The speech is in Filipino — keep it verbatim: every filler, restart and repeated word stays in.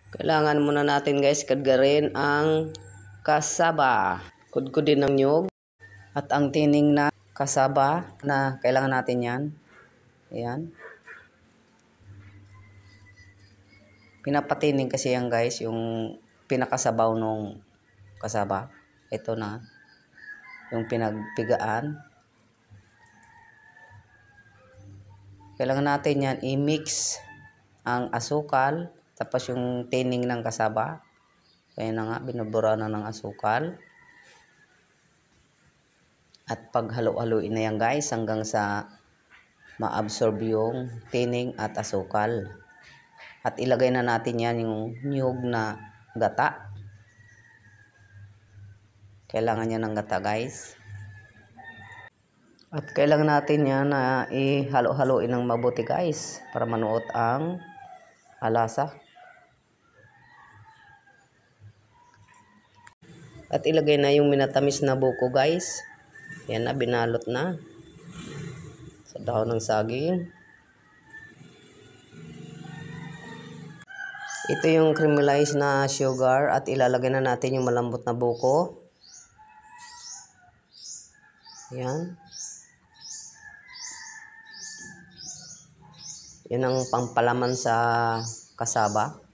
Kailangan muna natin guys kadgarin ang kasaba. Kudkudin ng nyug at ang tining na kasaba na kailangan natin yan. Ayan. Pinapatining kasi yan guys yung pinakasabaw nung kasaba. Ito na yung pinagpigaan. Kailangan natin yan i-mix ang asukal tapos yung tining ng kasaba. Kaya na nga, binubura na ng asukal. At paghalo-haloin na yan guys hanggang sa ma-absorb yung tining at asukal. At ilagay na natin yan yung niyog na gata. Kailangan yan ng gata guys. At kailangan natin yan na ihalo-haloin ng mabuti guys para manuot ang alasa. At ilagay na yung minatamis na buko guys. Yan na, binalot na sa dahon ng saging. Ito yung caramelized na sugar at ilalagay na natin yung malambot na buko. Yan. Yan ang pampalaman sa kasaba.